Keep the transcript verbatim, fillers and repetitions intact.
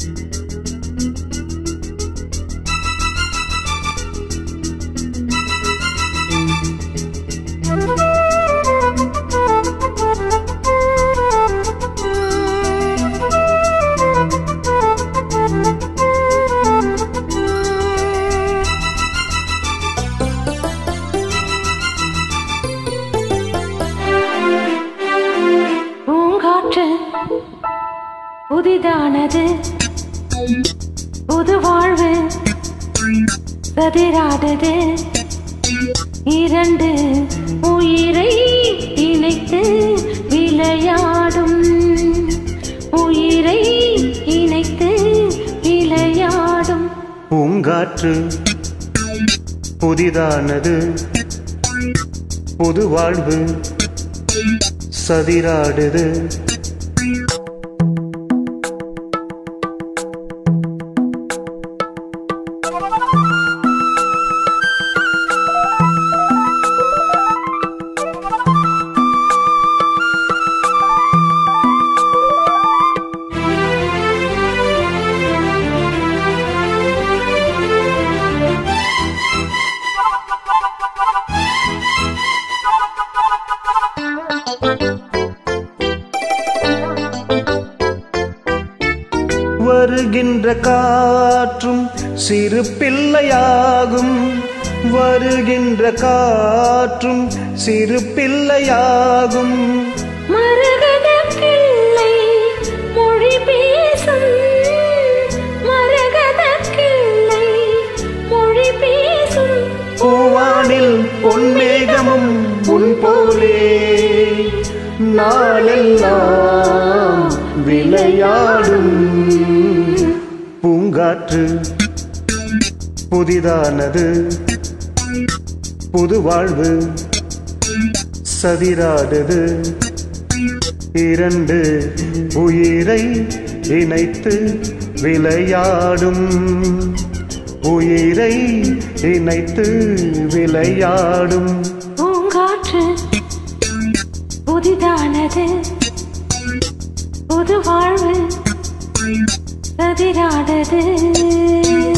புதிதானது புது வாழ்வு கதிராதது இரண்டு உயிரை இணைத்து விளையாடும் உயிரை இணைத்து விளையாடும் பூங்காற்று புதிதானது புது வாழ்வு சதிராடுது வருகின்ற காற்றும் சிறு பிள்ளையாகும் வருகின்ற காற்றும் சிறு பிள்ளையாகும் மரகத கிள்ளை மொழி பேசும் மரகத கிள்ளை மொழி பேசும் பூவானில் பொன்மேகமும் உன் போலே நாளெல்லாம் விளையாடும் பூங்காற்று புதிதானது புது வாழ்வு சதிராடுது இரண்டு உயிரை இணைத்து விளையாடும் உயிரை இணைத்து விளையாடும் பூங்காற்று புதிதானது புது வாழ்வு சதிராடது